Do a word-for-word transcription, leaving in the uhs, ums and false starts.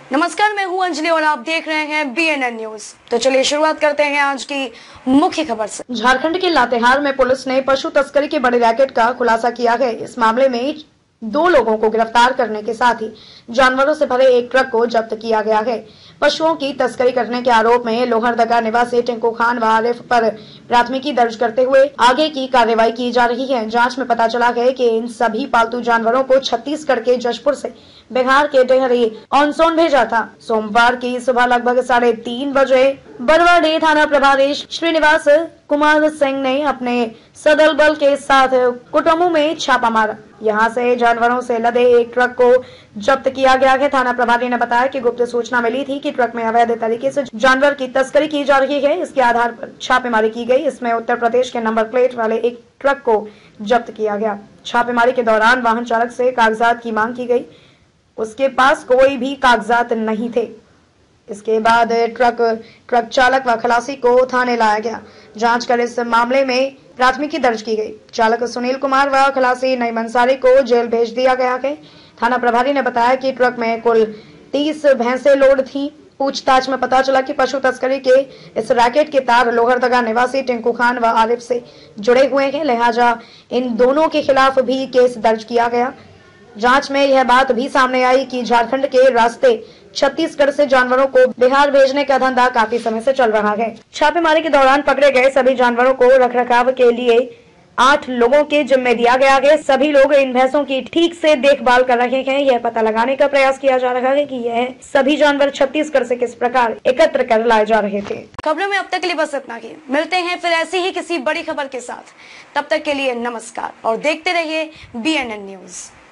नमस्कार, मैं हूं अंजलि और आप देख रहे हैं बी एन एन न्यूज। तो चलिए शुरुआत करते हैं आज की मुख्य खबर से। झारखंड के लातेहार में पुलिस ने पशु तस्करी के बड़े रैकेट का खुलासा किया है। इस मामले में दो लोगों को गिरफ्तार करने के साथ ही जानवरों से भरे एक ट्रक को जब्त किया गया है। पशुओं की तस्करी करने के आरोप में लोहरदगा निवासी टिंकू खान व आरिफ पर प्राथमिकी दर्ज करते हुए आगे की कार्रवाई की जा रही है। जांच में पता चला है कि इन सभी पालतू जानवरों को छत्तीसगढ़ के जशपुर से बिहार के डेहरी ऑनसोन भेजा था। सोमवार की सुबह लगभग साढ़े तीन बजे बरवाडीह थाना प्रभारी श्रीनिवास कुमार सिंह ने अपने सदल बल के साथ कुटुम्बों में छापा मारा। यहां से जानवरों से लदे एक ट्रक को जब्त किया गया है। थाना प्रभारी ने बताया कि गुप्त सूचना मिली थी कि ट्रक में अवैध तरीके से जानवर की तस्करी की जा रही है। इसके आधार पर छापेमारी की गई। इसमें उत्तर प्रदेश के नंबर प्लेट वाले एक ट्रक को जब्त किया गया। छापेमारी के दौरान वाहन चालक से कागजात की मांग की गई। उसके पास कोई भी कागजात नहीं थे। इसके बाद ट्रक ट्रक चालक व खलासी को थाने लाया गया। जांच कर इस मामले में प्राथमिकी दर्ज की गई। चालक सुनील कुमार व खलासी नई मंसारी को जेल भेज दिया गया है। थाना प्रभारी ने बताया कि ट्रक में कुल तीस भैंसे लोड थी। पूछताछ में पता चला कि पशु तस्करी के इस रैकेट के तार लोहरदगा निवासी टिंकू खान व आरिफ से जुड़े हुए हैं, लिहाजा इन दोनों के खिलाफ भी केस दर्ज किया गया। जांच में यह बात भी सामने आई कि झारखंड के रास्ते छत्तीसगढ़ से जानवरों को बिहार भेजने का धंधा काफी समय से चल रहा है। छापेमारी के दौरान पकड़े गए सभी जानवरों को रखरखाव के लिए आठ लोगों के जिम्मे दिया गया है। सभी लोग इन भैंसों की ठीक से देखभाल कर रहे हैं। यह पता लगाने का प्रयास किया जा रहा है कि यह सभी जानवर छत्तीसगढ़ से किस प्रकार एकत्र कर लाए जा रहे थे। खबरों में अब तक के लिए बस इतना ही। मिलते हैं फिर ऐसी ही किसी बड़ी खबर के साथ। तब तक के लिए नमस्कार और देखते रहिए बी एन एन न्यूज।